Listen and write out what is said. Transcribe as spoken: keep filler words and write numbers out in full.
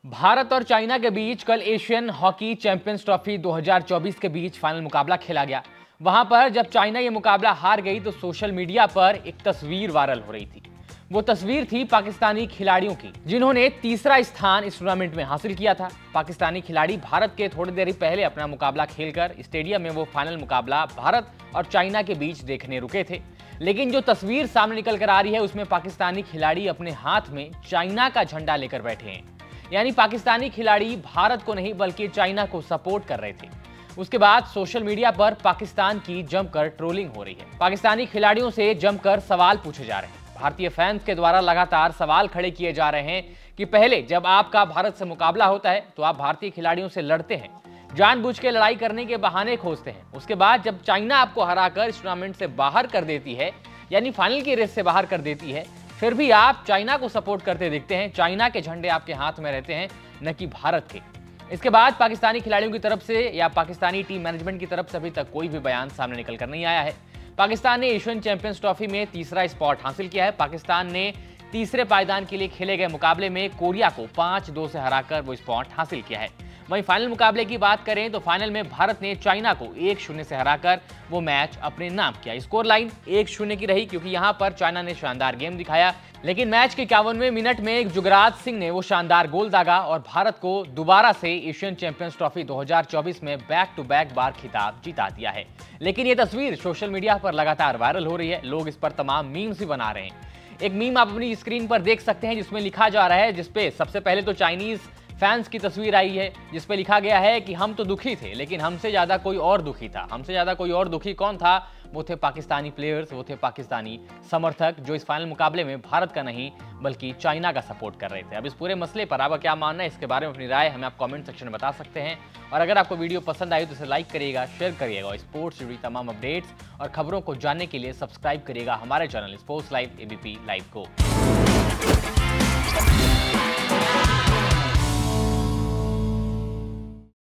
भारत और चाइना के बीच कल एशियन हॉकी चैंपियंस ट्रॉफी दो हज़ार चौबीस के बीच फाइनल मुकाबला खेला गया। वहां पर जब चाइना ये मुकाबला हार गई तो सोशल मीडिया पर एक तस्वीर वायरल हो रही थी। वो तस्वीर थी पाकिस्तानी खिलाड़ियों की, जिन्होंने तीसरा स्थान इस टूर्नामेंट में हासिल किया था। पाकिस्तानी खिलाड़ी भारत के थोड़ी देर पहले अपना मुकाबला खेलकर स्टेडियम में वो फाइनल मुकाबला भारत और चाइना के बीच देखने रुके थे। लेकिन जो तस्वीर सामने निकल कर आ रही है उसमें पाकिस्तानी खिलाड़ी अपने हाथ में चाइना का झंडा लेकर बैठे हैं। यानी पाकिस्तानी खिलाड़ी भारत को नहीं बल्कि चाइना को सपोर्ट कर रहे थे। उसके बाद सोशल मीडिया पर पाकिस्तान की जमकर ट्रोलिंग हो रही है। पाकिस्तानी खिलाड़ियों से जमकर सवाल पूछे जा रहे हैं। भारतीय फैंस के द्वारा लगातार सवाल खड़े किए जा रहे हैं कि पहले जब आपका भारत से मुकाबला होता है तो आप भारतीय खिलाड़ियों से लड़ते हैं, जानबूझ के लड़ाई करने के बहाने खोजते हैं। उसके बाद जब चाइना आपको हराकर इस टूर्नामेंट से बाहर कर देती है, यानी फाइनल की रेस से बाहर कर देती है, फिर भी आप चाइना को सपोर्ट करते दिखते हैं। चाइना के झंडे आपके हाथ में रहते हैं, न कि भारत के। इसके बाद पाकिस्तानी खिलाड़ियों की तरफ से या पाकिस्तानी टीम मैनेजमेंट की तरफ से अभी तक कोई भी बयान सामने निकल कर नहीं आया है। पाकिस्तान ने एशियन चैंपियंस ट्रॉफी में तीसरा स्पॉट हासिल किया है। पाकिस्तान ने तीसरे पायदान के लिए खेले गए मुकाबले में कोरिया को पांच दो से हराकर वो स्पॉट हासिल किया है। वहीं फाइनल मुकाबले की बात करें तो फाइनल में भारत ने चाइना को एक शून्य से हराकर वो मैच अपने नाम किया। स्कोर लाइन एक शून्य की रही क्योंकि यहां पर चाइना ने शानदार गेम दिखाया, लेकिन मैच के इक्यावनवें मिनट में जुगराज सिंह ने वो शानदार गोल दागा और भारत को दोबारा से एशियन चैंपियंस ट्रॉफी दो हज़ार चौबीस में बैक टू बैक बार खिताब जिता दिया है। लेकिन ये तस्वीर सोशल मीडिया पर लगातार वायरल हो रही है। लोग इस पर तमाम मीम्स भी बना रहे हैं। एक मीम आप अपनी स्क्रीन पर देख सकते हैं जिसमें लिखा जा रहा है, जिसपे सबसे पहले तो चाइनीज फैंस की तस्वीर आई है जिसपे लिखा गया है कि हम तो दुखी थे लेकिन हमसे ज्यादा कोई और दुखी था। हमसे ज्यादा कोई और दुखी कौन था? वो थे पाकिस्तानी प्लेयर्स, वो थे पाकिस्तानी समर्थक जो इस फाइनल मुकाबले में भारत का नहीं बल्कि चाइना का सपोर्ट कर रहे थे। अब इस पूरे मसले पर आपका क्या मानना है, इसके बारे में अपनी राय हमें आप कमेंट सेक्शन में बता सकते हैं। और अगर आपको वीडियो पसंद आई तो इसे लाइक करिएगा, शेयर करिएगा। स्पोर्ट्स से जुड़ी तमाम अपडेट्स और खबरों को जानने के लिए सब्सक्राइब करिएगा हमारे channel sports live ABP live को।